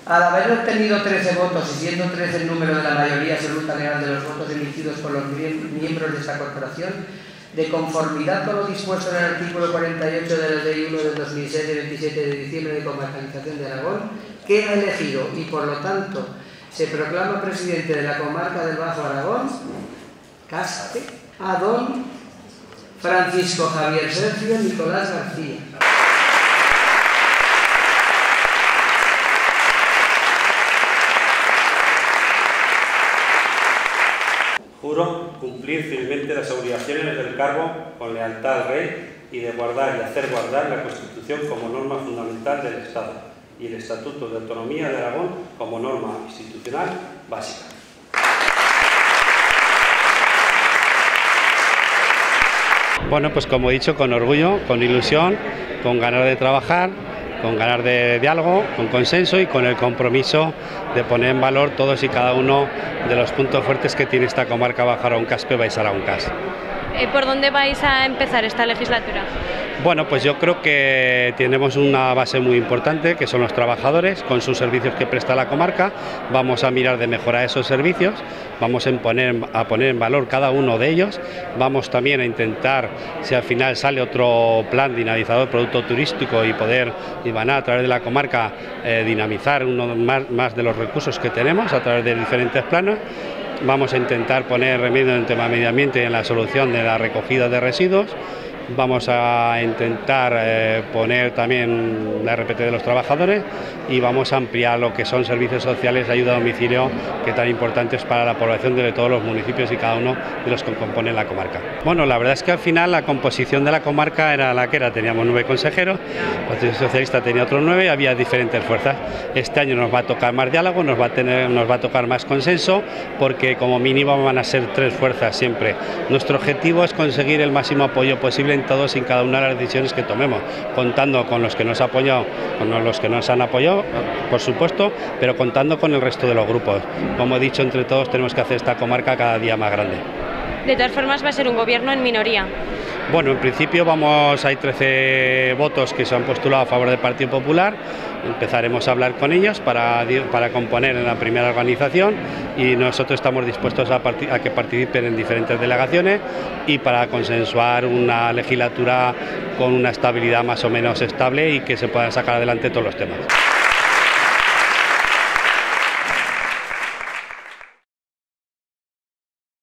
Al haber obtenido 13 votos y siendo 13 el número de la mayoría absoluta legal de los votos emitidos por los miembros de esta corporación, de conformidad con lo dispuesto en el artículo 48 de la Ley 1 del 2006 de 27 de diciembre de comarcalización de Aragón, queda elegido y por lo tanto se proclama presidente de la comarca del Bajo Aragón, Caspe, a don Francisco Javier Sergio Nicolás García. Juro cumplir fielmente las obligaciones del cargo con lealtad al Rey y de guardar y hacer guardar la Constitución como norma fundamental del Estado y el Estatuto de Autonomía de Aragón como norma institucional básica. Bueno, pues como he dicho, con orgullo, con ilusión, con ganas de trabajar, con ganas de diálogo, con consenso y con el compromiso de poner en valor todos y cada uno de los puntos fuertes que tiene esta comarca Bajo Aragón-Caspe, Baix Aragón-Cas. ¿Por dónde vais a empezar esta legislatura? Bueno, pues yo creo que tenemos una base muy importante, que son los trabajadores, con sus servicios que presta la comarca. Vamos a mirar de mejorar esos servicios, vamos a poner en valor cada uno de ellos. Vamos también a intentar, si al final sale otro plan dinamizador, producto turístico, y van a través de la comarca dinamizar uno más de los recursos que tenemos a través de diferentes planos. Vamos a intentar poner remedio en el tema medio ambiente y en la solución de la recogida de residuos. Vamos a intentar poner también la RPT de los trabajadores y vamos a ampliar lo que son servicios sociales de ayuda a domicilio, que tan importantes para la población de todos los municipios y cada uno de los que componen la comarca. Bueno, la verdad es que al final la composición de la comarca era la que era. Teníamos 9 consejeros, el Partido Socialista tenía otros 9 y había diferentes fuerzas. Este año nos va a tocar más diálogo, nos va a tocar más consenso, porque como mínimo van a ser 3 fuerzas siempre. Nuestro objetivo es conseguir el máximo apoyo posible en todos y cada una de las decisiones que tomemos, contando con los que nos han apoyado, por supuesto, pero contando con el resto de los grupos. Como he dicho, entre todos tenemos que hacer esta comarca cada día más grande. De todas formas, va a ser un gobierno en minoría. Bueno, en principio hay 13 votos que se han postulado a favor del Partido Popular. Empezaremos a hablar con ellos para componer en la primera organización y nosotros estamos dispuestos a que participen en diferentes delegaciones y para consensuar una legislatura con una estabilidad más o menos estable y que se puedan sacar adelante todos los temas.